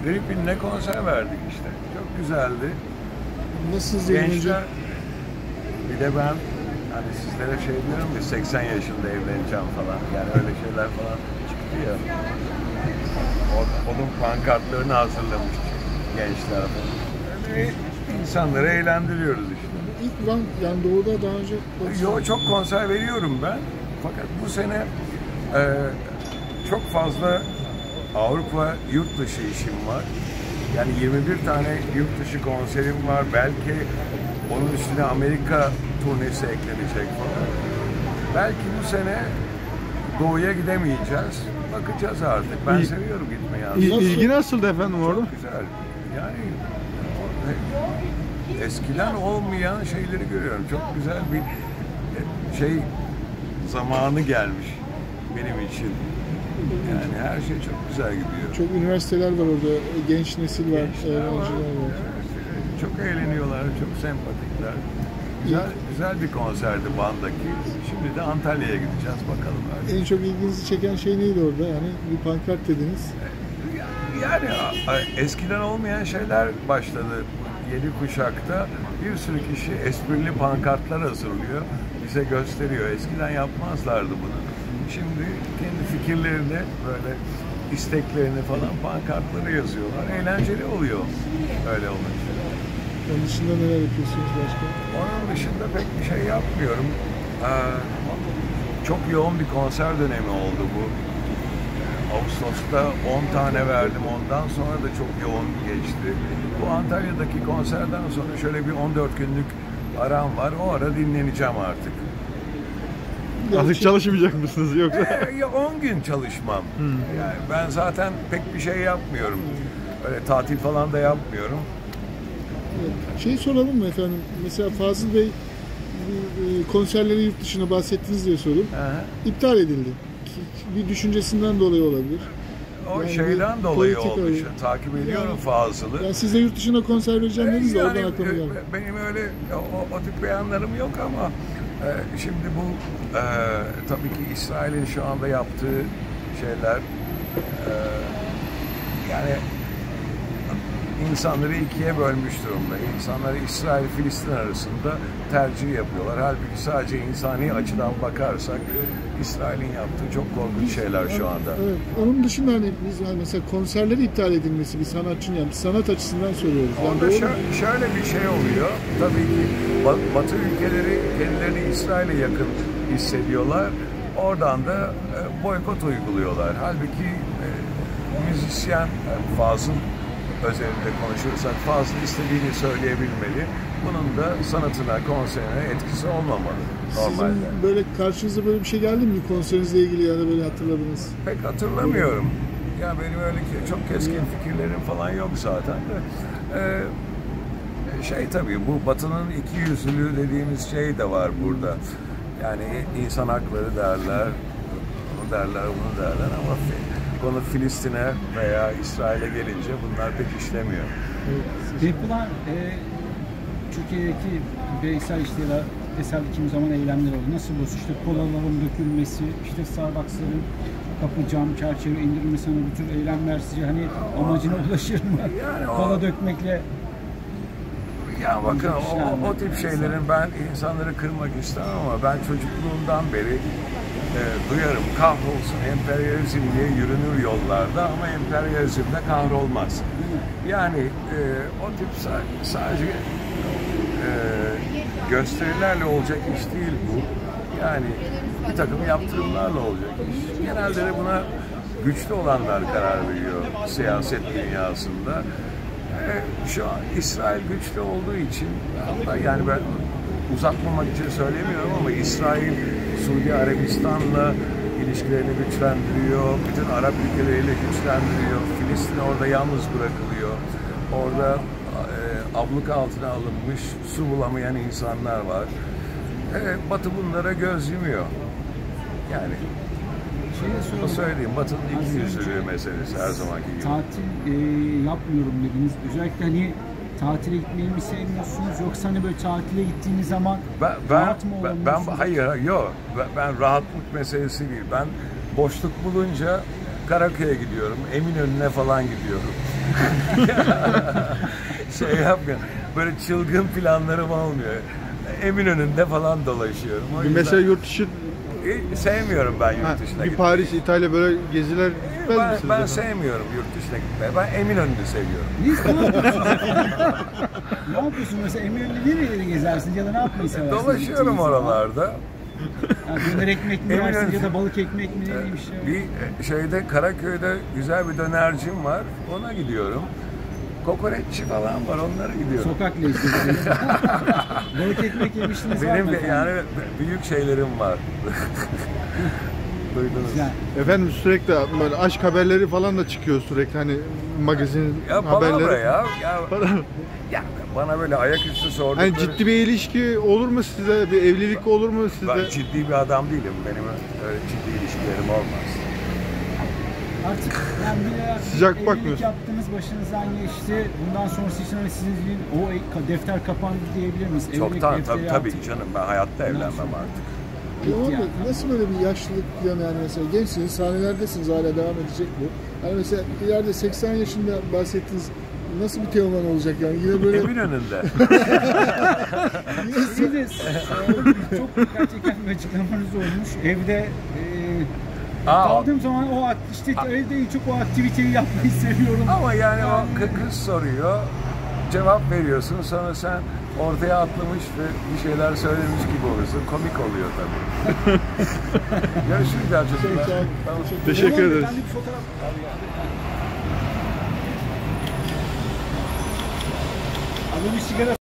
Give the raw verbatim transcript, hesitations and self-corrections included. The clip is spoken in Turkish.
Filipin'de konser verdik işte. Çok güzeldi. Nasıl Gençler, bir de ben hani sizlere şey diyorum ya, seksen yaşında evleneceğim falan. Yani öyle şeyler falan çıktı ya. O, onun pankartlarını hazırlamış gençler falan. Öyle insanları eğlendiriyoruz işte. İlk Van, yani doğuda daha önce... Yo, çok konser veriyorum ben. Fakat bu sene e, çok fazla Avrupa yurt dışı işim var. Yani yirmi bir tane yurt dışı konserim var. Belki onun üstüne Amerika turnesi eklenecek falan. Belki bu sene doğuya gidemeyeceğiz. Bakacağız artık. Ben İl, seviyorum gitmeyi aslında. İlgi nasıldı efendim orada? Çok güzel. Yani eskiden olmayan şeyleri görüyorum. Çok güzel bir şey zamanı gelmiş benim için. Yani her şey çok güzel gidiyor. Çok üniversiteler var orada, genç nesil var, öğrenciler var. Çok eğleniyorlar, çok sempatikler. Güzel, güzel bir konserdi Van'daki. Şimdi de Antalya'ya gideceğiz bakalım. En çok ilginizi çeken şey neydi orada? Yani bir pankart dediniz. Yani eskiden olmayan şeyler başladı. Yeni kuşakta bir sürü kişi esprili pankartlar hazırlıyor, bize gösteriyor. Eskiden yapmazlardı bunu. Şimdi kendi fikirlerini, böyle isteklerini falan pankartlara yazıyorlar. Eğlenceli oluyor öyle olunca. Onun dışında neler yapıyorsunuz başka? Onun dışında pek bir şey yapmıyorum. Ee, çok yoğun bir konser dönemi oldu bu. Ağustos'ta on tane verdim, ondan sonra da çok yoğun geçti. Bu Antalya'daki konserden sonra şöyle bir on dört günlük aram var. O ara dinleneceğim artık. Artık çalışmayacak mısınız yoksa? Ee, on gün çalışmam. Hmm. Yani ben zaten pek bir şey yapmıyorum. Öyle tatil falan da yapmıyorum. Evet. Şey soralım mı efendim? Mesela Fazıl Bey konserleri yurt dışına bahsettiniz diye sorup iptal edildi. Bir düşüncesinden dolayı olabilir. O yani şeyden dolayı oldu. Takip ediyorum yani, Fazıl'ı. Yani siz de yurt dışına konser vereceğim dediniz de yani, oradan aklıma geldi. Benim öyle o, o tip beyanlarım yok ama e, şimdi bu e, tabii ki İsrail'in şu anda yaptığı şeyler e, yani insanları ikiye bölmüş durumda. İnsanları İsrail-Filistin arasında tercih yapıyorlar. Halbuki sadece insani açıdan bakarsak İsrail'in yaptığı çok korkunç şeyler şu anda. Evet. Onun dışında hani biz hani mesela konserleri iptal edilmesi bir sanatçının, yani sanat açısından söylüyoruz. Yani orada şö şöyle bir şey oluyor. Tabii ki Batı ülkeleri kendilerini İsrail'e yakın hissediyorlar. Oradan da boykot uyguluyorlar. Halbuki e, müzisyen Fazıl özelinde konuşursak Fazıl istediğini söyleyebilmeli. Bunun da sanatına, konserine etkisi olmamalı normalde. Sizin böyle karşınıza böyle bir şey geldi mi konserinizle ilgili, ya da böyle hatırladınız? Pek hatırlamıyorum. Ya benim öyle çok keskin fikirlerim falan yok zaten de. Ee, şey tabii bu Batı'nın iki yüzlülüğü dediğimiz şey de var burada. Yani insan hakları derler, bunu derler, bunu derler ama konu Filistin'e veya İsrail'e gelince bunlar pek işlemiyor. Yapılan e, Türkiye'deki bireysel işte ya da kitlesel kimi zaman eylemler oldu. Nasıl bu? İşte kolaların dökülmesi, işte Starbucks'ların kapı, cam, çerçeve indirilmesi, hani bu tür eylemler sizce hani amacına ulaşır mı? Yani o, kola dökmekle. Ya bakın o, o tip şeylerin ben insanları kırmak istemem ama ben çocukluğumdan beri e, duyarım, kahrolsun emperyalizm diye yürünür yollarda ama emperyalizm de kahrolmaz. Yani e, o tip sadece e, gösterilerle olacak iş değil bu. Yani bir takım yaptırımlarla olacak iş. Genelde de buna güçlü olanlar karar veriyor siyaset dünyasında. E, şu an İsrail güçlü olduğu için, hatta yani ben uzatmamak için söylemiyorum ama İsrail Suudi Arabistan'la ilişkilerini güçlendiriyor, bütün Arap ülkeleriyle güçlendiriyor. Filistin orada yalnız bırakılıyor. Orada e, abluka altına alınmış, su bulamayan insanlar var. E, Batı bunlara göz yumuyor. Yani o söyleyeyim, Batı'nın iki yüzlülüğü meselesi her zamanki gibi. Tatil e, yapmıyorum dediniz. Özellikle hani tatile gitmeyi mi sevmiyorsunuz, yoksa hani böyle tatile gittiğiniz zaman ben, ben, rahat mı ben, ben hayır yok ben, ben rahatlık meselesi değil. Ben boşluk bulunca Karaköy'e gidiyorum, Eminönü'ne falan gidiyorum. Şey yapmıyorum, böyle çılgın planlarım olmuyor. Eminönü'nde falan dolaşıyorum. O yüzden... Mesela yurt dışı E, sevmiyorum ben yurt ha, dışına bir gitmeyi. Paris, İtalya böyle geziler gitmez Ben, misiniz? ben efendim? sevmiyorum yurt dışına gitmeyi. Ben Eminönü'nü seviyorum. Biz ne yapıyorsunuz? Ne yapıyorsun mesela Eminönü'nde nereleri gezersiniz ya da ne yapmayı seversiniz? Dolaşıyorum gittiğiniz zaman? oralarda. Yani döner ekmek mi Eminönü- yersiniz ya da balık ekmek mi ne bir şey? Bir şeyde Karaköy'de güzel bir dönercim var. Ona gidiyorum. Kokoreççi falan var. Onlara gidiyorum. Sokak lezzetleri. Balık ekmek yemiştiniz var Benim mı de efendim? yani büyük şeylerim var. Duydunuz. Güzel. Efendim sürekli böyle aşk haberleri falan da çıkıyor sürekli hani magazin Ya haberleri. palavra ya. Ya, Palavra. ya bana böyle ayaküstü sordukları. Hani ciddi bir ilişki olur mu size? Bir evlilik olur mu size? Ben ciddi bir adam değilim. Benim öyle ciddi ilişkilerim olmaz. Artık yani bir artık Sıcak evlilik bakmıyorsun. yaptınız, başınızdan geçti. Bundan sonrası için hani sizin o defter kapandı diyebilir miyiz? Evlilik Çoktan defteri tabii, tabii artık- canım. Ben hayatta evlenmem artık. Yaman yani. Bey, nasıl böyle bir yaşlılık planı yani mesela gençsiniz, sahnelerdesiniz, hala devam edecek bu. Hani mesela ileride seksen yaşında bahsettiğiniz nasıl bir Teoman olacak yani yine böyle Eminönü'nde. Siz de çok dikkat çeken bir açıklamanız olmuş. Evde e, Aa, kaldığım zaman o ak- işte evde en çok o aktiviteyi yapmayı seviyorum. Ama yani o kı- kız soruyor, cevap veriyorsun, sonra sen ortaya atlamış ve bir şeyler söylemiş gibi olursun. Komik oluyor tabii. Görüşürüz gerçekten. Peki abi, Tamam. Teşekkür Yaman Bey, ederiz. ben de bir fotoğraf... Abi bir sigara